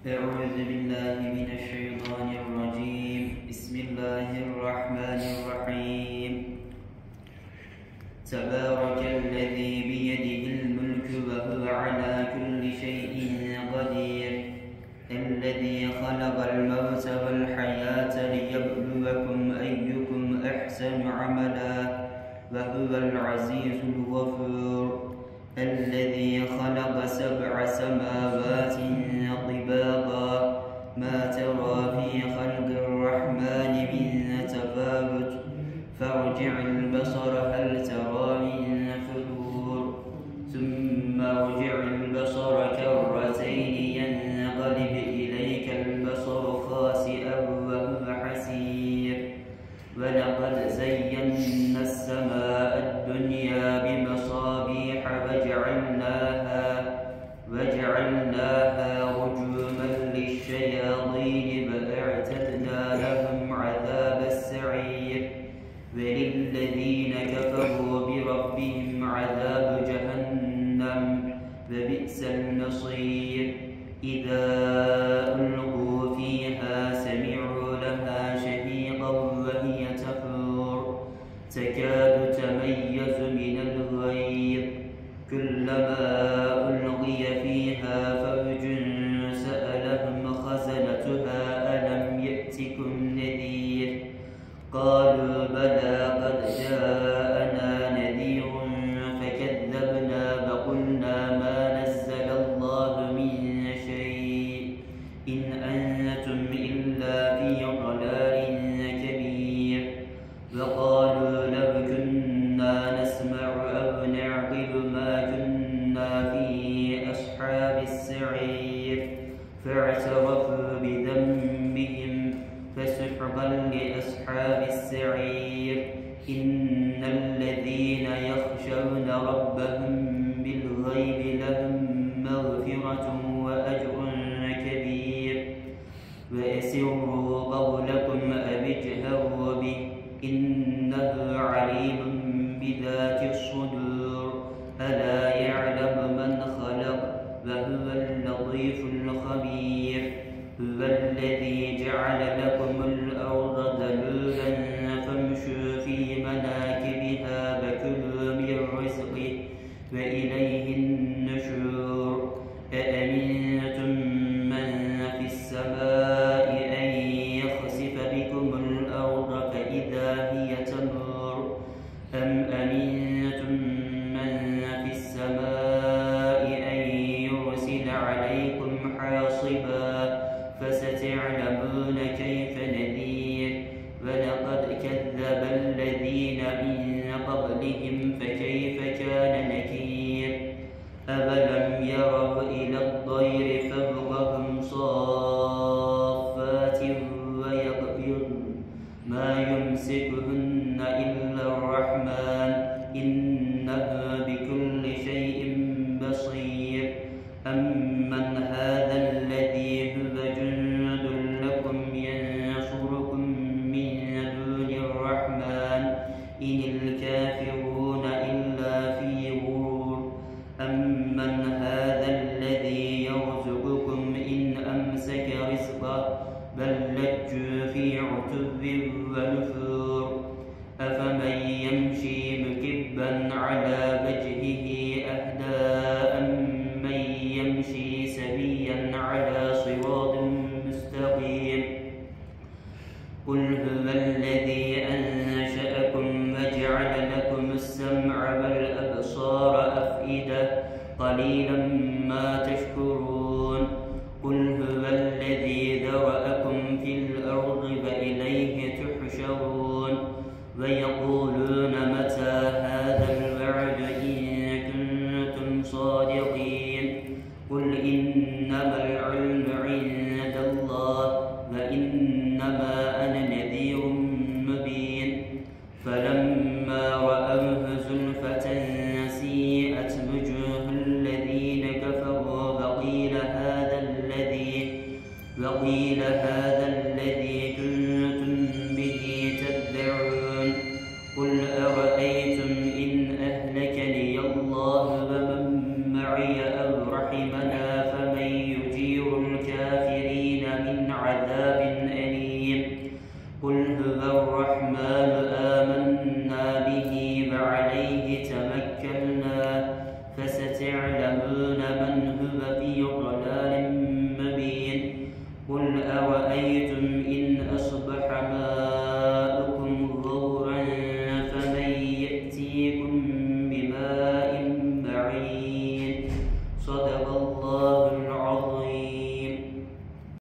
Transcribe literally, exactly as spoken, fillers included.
أعوذ بالله من الشيطان الرجيم. بسم الله الرحمن الرحيم. تبارك الذي بيده الملك وهو على كل شيء قدير. الذي خلق الموت والحياة ليبلوكم أيكم أحسن عملا وهو العزيز الغفور. الذي خلق سبع سماوات طباقا ما ترى في خلق الرحمن من تفاوت فارجع البصر هل ترى من فطور ثم ارجع البصر كرتين ينقلب إليك البصر خاسئا وهو حسير. ولقد زينا السماء الدنيا بمصابيح وجعلناها وجعلناها رجوما للشياطين وأعتدنا لهم عذاب السعير. وللذين كفروا بربهم عذاب جهنم وبئس المصير. إذا ألقوا فيها سمعوا لها شهيقا وهي تفور تكاد تميز من الغيظ كلما ألقي فيها فوج سألهم خزنتها ألم يأتكم نذير قالوا بلى قد جاءنا نذير فكذبنا وقلنا ما نزل الله من شيء إن أنتم إلا في ضلال كبير. وقالوا لو كنا نسمع أو نعقل ما كنا في أصحاب السعير فاعترفوا بذنبهم فسحقا لأصحاب السعير. إن الذين يخشون ربهم بالغيب لهم مغفرة وأجر كبير. وأسروا قولكم أو اجهروا به إنه عليم بذات الصدور. ألا يعلم من خلق وهو اللطيف الخبير. هو الذي جعل لكم الأرض ذلولا فامشوا في مناكبها وكلوا من رزقه وإليه النشور. أأمنتم من في السماء أن يخسف بكم الأرض فإذا هي تمور أم أمنتم من في السماء أن يرسل عليكم حاصبا فستعلمون كيف نذير. ولقد كذب الذين من قبلهم فكيف كان نكير. أولم يروا إلى الطير فوقهم صافات ويقبضن ما يمسكهن إلا الرحمن إنه بكل شيء بصير. أمن هذا الذي هو جند لكم ينصركم من دون الرحمن إن الكافرون إلا في غرور. أمن هذا الذي يرزقكم إن أمسك رزقه بل لجوا في عتب ونفور. أفمن يمشي مكبا على وجهه أهدى أمن يمشي سويا على صراط مستقيم. قل هو الذي أنشأكم وجعل لكم السمع والأبصار أفئدة قليلا ما تشكرون. قل هو الذي ذرأكم في الأرض وإليه تحشرون. ويقولون متى هذا الوعد إن كنتم صادقين. قل إنما العلم عند الله وإنما أنا نذير مبين. فلما رأوه زلفة سيئت وجوه الذين كفروا وقيل هذا الذي وقيل